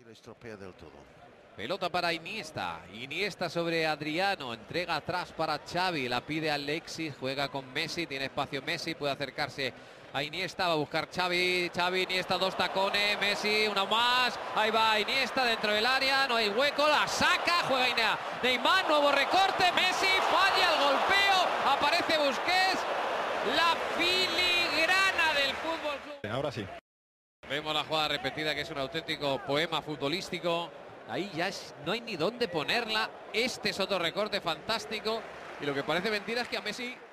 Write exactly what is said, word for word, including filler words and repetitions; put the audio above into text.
lo estropea del todo. Pelota para Iniesta. Iniesta sobre Adriano. Entrega atrás para Xavi. La pide Alexis. Juega con Messi. Tiene espacio Messi. Puede acercarse a Iniesta. Va a buscar Xavi. Xavi, Iniesta, dos tacones. Messi, una más. Ahí va Iniesta dentro del área. No hay hueco. La saca. Juega Iniesta. Neymar, nuevo recorte. Messi falla el golpeo. Aparece Busquets. La filigrana del Fútbol Club. Ahora sí. Vemos la jugada repetida, que es un auténtico poema futbolístico. Ahí ya es, no hay ni dónde ponerla. Este es otro recorte fantástico. Y lo que parece mentira es que a Messi